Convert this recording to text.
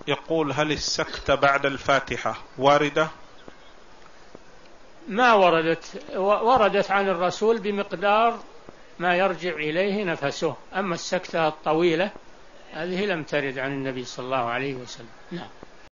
يقول: هل السكتة بعد الفاتحة واردة؟ ما وردت عن الرسول بمقدار ما يرجع إليه نفسه. أما السكتة الطويلة هذه لم ترد عن النبي صلى الله عليه وسلم. نعم.